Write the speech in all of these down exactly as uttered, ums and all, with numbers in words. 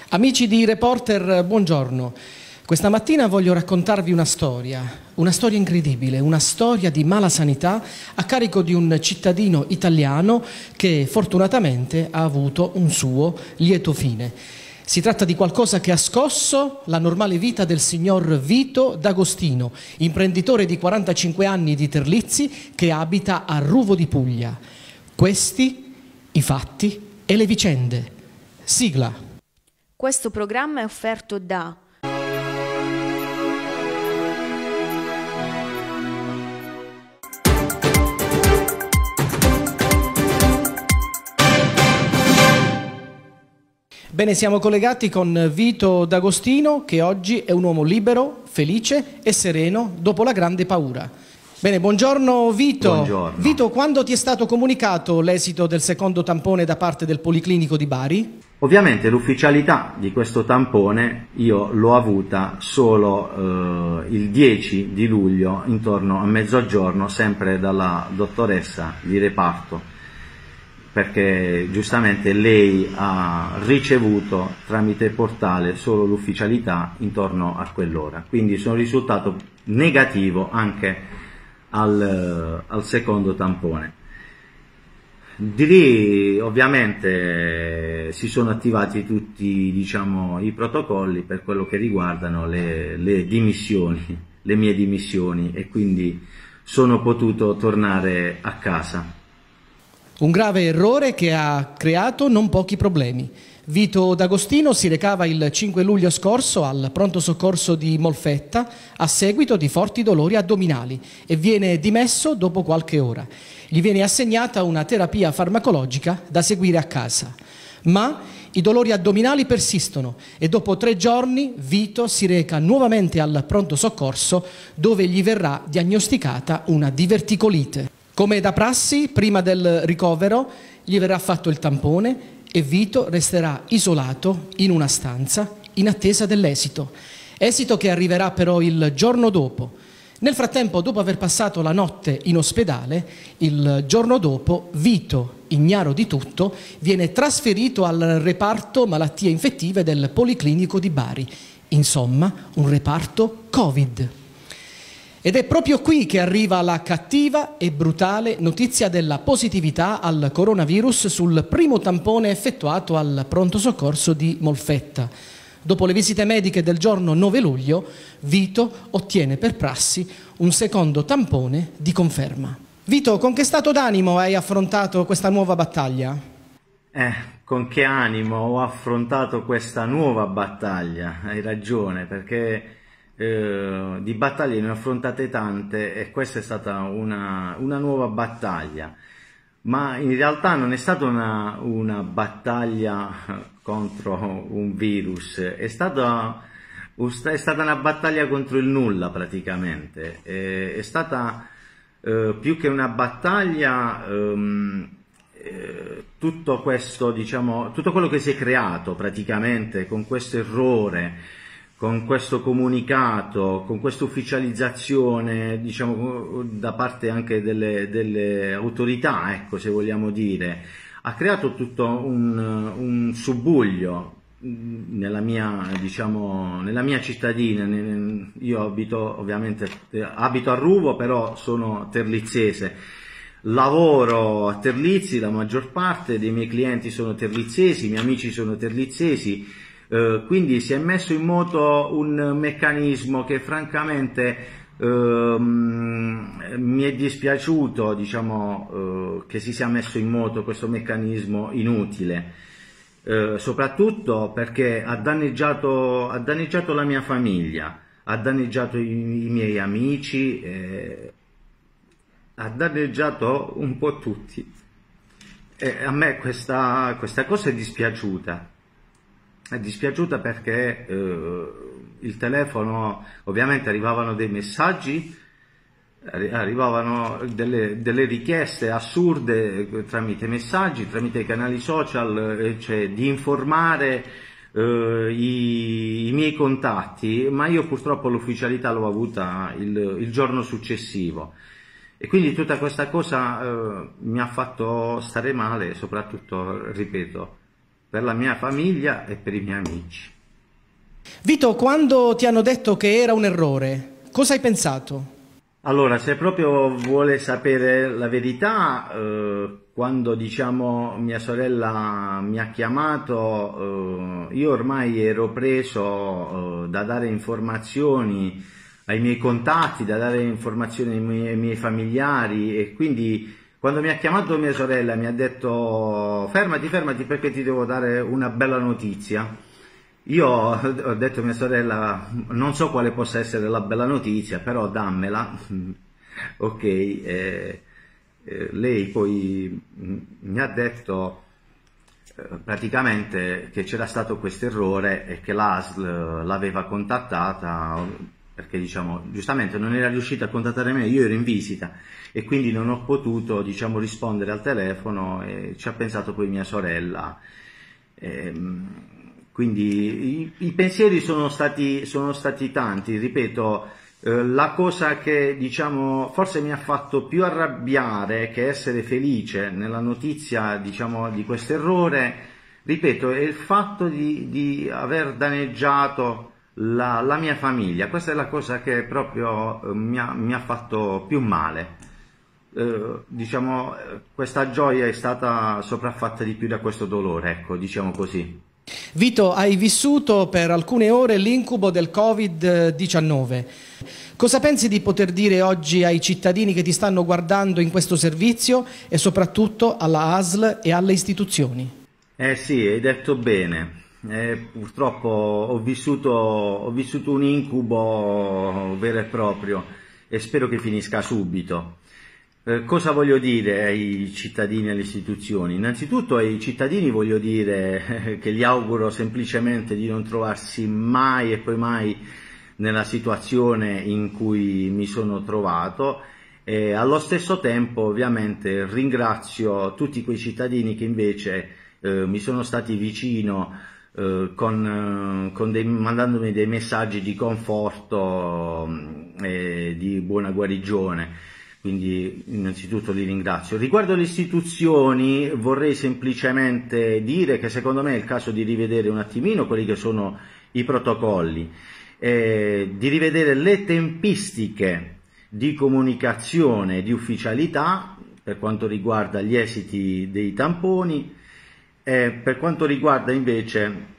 Amici di Reporter, buongiorno. Questa mattina voglio raccontarvi una storia, una storia incredibile, una storia di mala sanità a carico di un cittadino italiano che fortunatamente ha avuto un suo lieto fine. Si tratta di qualcosa che ha scosso la normale vita del signor Vito D'Agostino, imprenditore di quarantacinque anni di Terlizzi che abita a Ruvo di Puglia. Questi i fatti e le vicende. Sigla. Questo programma è offerto da Bene, siamo collegati con Vito D'Agostino, che oggi è un uomo libero, felice e sereno dopo la grande paura. Bene, buongiorno Vito. Buongiorno. Vito, quando ti è stato comunicato l'esito del secondo tampone da parte del Policlinico di Bari? Ovviamente l'ufficialità di questo tampone io l'ho avuta solo eh, il dieci di luglio, intorno a mezzogiorno, sempre dalla dottoressa di reparto, perché giustamente lei ha ricevuto tramite portale solo l'ufficialità intorno a quell'ora, quindi sono risultato negativo anche al, al secondo tampone. Di lì ovviamente si sono attivati tutti, diciamo, i protocolli per quello che riguardano le, le dimissioni, le mie dimissioni, e quindi sono potuto tornare a casa. Un grave errore che ha creato non pochi problemi. Vito D'Agostino si recava il cinque luglio scorso al pronto soccorso di Molfetta a seguito di forti dolori addominali e viene dimesso dopo qualche ora. Gli viene assegnata una terapia farmacologica da seguire a casa. Ma i dolori addominali persistono e dopo tre giorni Vito si reca nuovamente al pronto soccorso, dove gli verrà diagnosticata una diverticolite. Come da prassi, prima del ricovero gli verrà fatto il tampone e Vito resterà isolato in una stanza in attesa dell'esito. Esito che arriverà però il giorno dopo. Nel frattempo, dopo aver passato la notte in ospedale, il giorno dopo Vito, ignaro di tutto, viene trasferito al reparto malattie infettive del Policlinico di Bari. Insomma, un reparto Covid. Ed è proprio qui che arriva la cattiva e brutale notizia della positività al coronavirus sul primo tampone effettuato al pronto soccorso di Molfetta. Dopo le visite mediche del giorno nove luglio, Vito ottiene per prassi un secondo tampone di conferma. Vito, con che stato d'animo hai affrontato questa nuova battaglia? Eh, con che animo ho affrontato questa nuova battaglia? Hai ragione, perché Eh, di battaglie ne ho affrontate tante e questa è stata una, una nuova battaglia, ma in realtà non è stata una, una battaglia contro un virus, è stata, è stata una battaglia contro il nulla praticamente. È, è stata eh, più che una battaglia ehm, eh, tutto questo, diciamo, tutto quello che si è creato praticamente con questo errore, con questo comunicato, con questa ufficializzazione, diciamo, da parte anche delle, delle autorità, ecco, se vogliamo dire, ha creato tutto un, un subbuglio nella mia, diciamo, nella mia cittadina. Io abito, ovviamente, abito a Ruvo, però sono terlizzese. Lavoro a Terlizzi, la maggior parte dei miei clienti sono terlizzesi, i miei amici sono terlizzesi. Uh, quindi si è messo in moto un meccanismo che francamente uh, mi è dispiaciuto, diciamo, uh, che si sia messo in moto questo meccanismo inutile, uh, soprattutto perché ha danneggiato, ha danneggiato la mia famiglia, ha danneggiato i, i miei amici, eh, ha danneggiato un po' tutti, e a me questa, questa cosa è dispiaciuta. È dispiaciuta perché eh, il telefono, ovviamente arrivavano dei messaggi, arrivavano delle, delle richieste assurde tramite messaggi, tramite i canali social, cioè di informare eh, i, i miei contatti, ma io purtroppo l'ufficialità l'ho avuta il, il giorno successivo. E quindi tutta questa cosa eh, mi ha fatto stare male, soprattutto, ripeto, per la mia famiglia e per i miei amici. Vito, quando ti hanno detto che era un errore, cosa hai pensato? Allora, se proprio vuole sapere la verità, eh, quando diciamo mia sorella mi ha chiamato, eh, io ormai ero preso eh, da dare informazioni ai miei contatti, da dare informazioni ai miei, ai miei familiari, e quindi quando mi ha chiamato mia sorella mi ha detto fermati, fermati perché ti devo dare una bella notizia. Io ho detto a mia sorella, non so quale possa essere la bella notizia, però dammela. Ok, eh, eh, lei poi mi ha detto eh, praticamente che c'era stato questo errore e che l'A S L l'aveva contattata perché, diciamo, giustamente non era riuscita a contattare me, io ero in visita e quindi non ho potuto, diciamo, rispondere al telefono, e ci ha pensato poi mia sorella. Ehm, Quindi i, i pensieri sono stati, sono stati tanti, ripeto, eh, la cosa che, diciamo, forse mi ha fatto più arrabbiare che essere felice nella notizia, diciamo, di questo errore, ripeto, è il fatto di, di aver danneggiato la, la mia famiglia. Questa è la cosa che proprio eh, mi, ha, mi ha fatto più male. Eh, diciamo, questa gioia è stata sopraffatta di più da questo dolore, ecco, diciamo così. Vito, hai vissuto per alcune ore l'incubo del Covid diciannove. Cosa pensi di poter dire oggi ai cittadini che ti stanno guardando in questo servizio e soprattutto alla A S L e alle istituzioni? Eh sì, hai detto bene. Eh, purtroppo ho vissuto, ho vissuto un incubo vero e proprio e spero che finisca subito. Eh, cosa voglio dire ai cittadini e alle istituzioni? Innanzitutto ai cittadini voglio dire eh, che gli auguro semplicemente di non trovarsi mai e poi mai nella situazione in cui mi sono trovato, e allo stesso tempo ovviamente ringrazio tutti quei cittadini che invece eh, mi sono stati vicino eh, con, con dei, mandandomi dei messaggi di conforto e di buona guarigione. Quindi innanzitutto li ringrazio. Riguardo le istituzioni vorrei semplicemente dire che secondo me è il caso di rivedere un attimino quelli che sono i protocolli, eh, di rivedere le tempistiche di comunicazione, di ufficialità per quanto riguarda gli esiti dei tamponi, e per quanto riguarda invece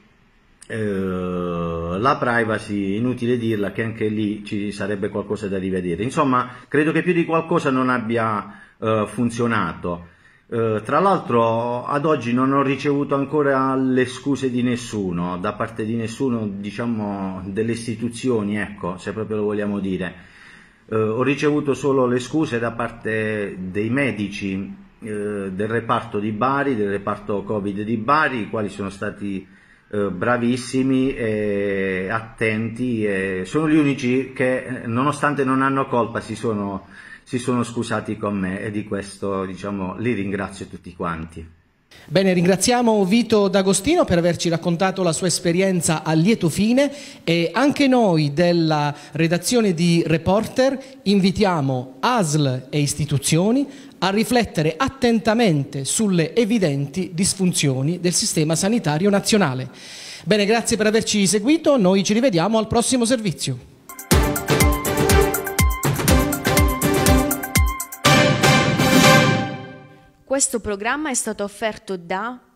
la privacy, inutile dirla che anche lì ci sarebbe qualcosa da rivedere. Insomma, credo che più di qualcosa non abbia uh, funzionato. Uh, tra l'altro ad oggi non ho ricevuto ancora le scuse di nessuno, da parte di nessuno, diciamo, delle istituzioni, ecco, se proprio lo vogliamo dire. Uh, ho ricevuto solo le scuse da parte dei medici uh, del reparto di Bari, del reparto Covid di Bari, i quali sono stati Eh, bravissimi e attenti, e sono gli unici che nonostante non hanno colpa si sono, si sono scusati con me, e di questo, diciamo, li ringrazio tutti quanti. Bene, ringraziamo Vito D'Agostino per averci raccontato la sua esperienza a lieto fine, e anche noi della redazione di Reporter invitiamo A S L e istituzioni a riflettere attentamente sulle evidenti disfunzioni del sistema sanitario nazionale. Bene, grazie per averci seguito, noi ci rivediamo al prossimo servizio. Questo programma è stato offerto da